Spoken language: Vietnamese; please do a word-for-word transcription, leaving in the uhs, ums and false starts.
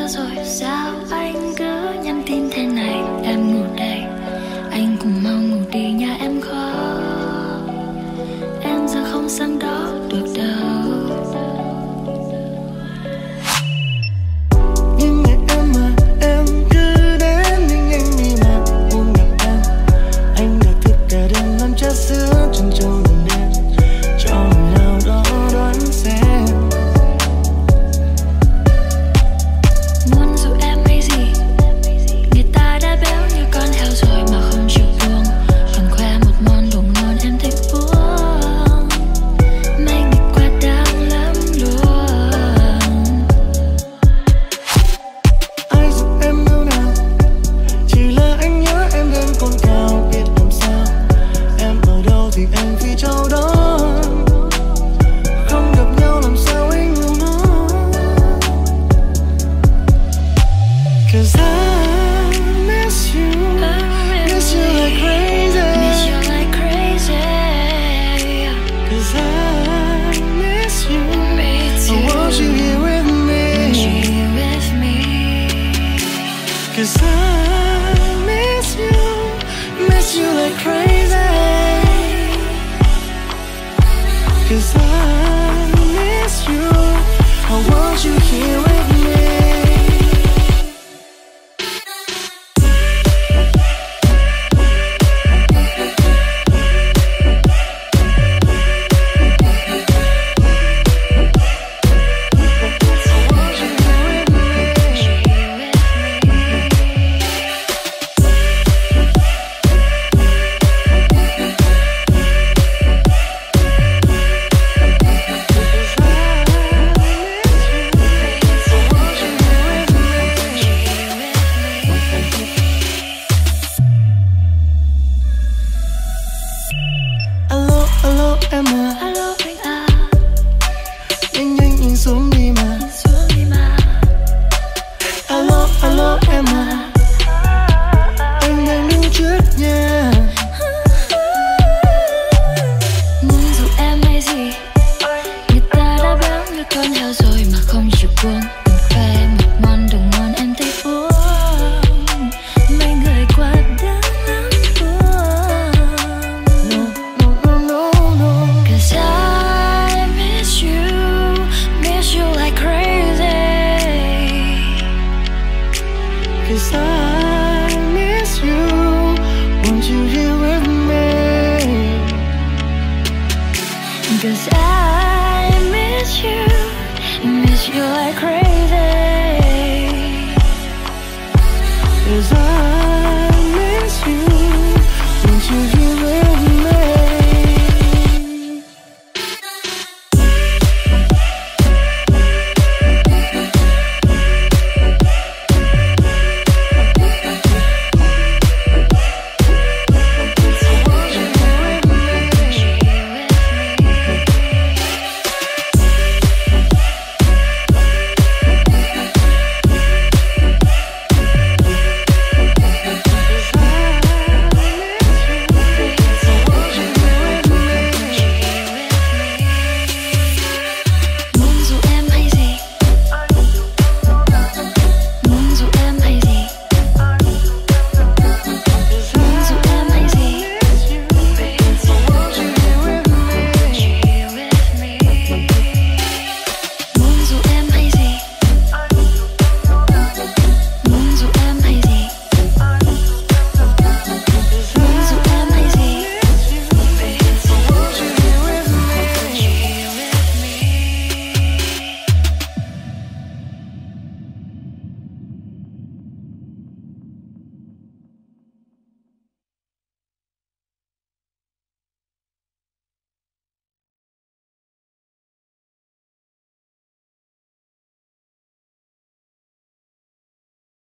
rồi sao anh cứ nhắn tin thế này. Em ngủ đây, anh cùng mau ngủ đi nhà em khó. Em giờ không sang đó được đâu. Nhưng ngày em mà em cứ đến, nhưng anh đi mà muốn gặp em. Anh đã thức cả đêm làm trà sữa chân trâu đường đêm, cho người nào đó đoán xem. Muốn dụ em hay gì, người ta đã béo như con heo rồi mà không chịu buông. Còn khoe một món đồ ngon em thích uống. Mấy ngày qua đáng lắm luôn. Ai giúp em đâu nào, chỉ là anh nhớ em lên con cao biết làm sao. Em ở đâu thì anh phi châu đó, không gặp nhau làm sao anh hiểu nó. Cause I miss you, miss you like crazy. Miss you like crazy. Cause I miss you, Me I too. want you here with Want you me. here with me. Cause I miss you, miss you like crazy. Cause I miss you, I want you here with me. Alo, alo em à, Alo anh à, nhanh nhanh nhìn xuống đi mà. nhìn xuống đi mà. Alo, alo em à, anh đang đứng trước nhà. Muốn dụ em hay gì, người ta đã béo như con heo rồi mà không chịu buông.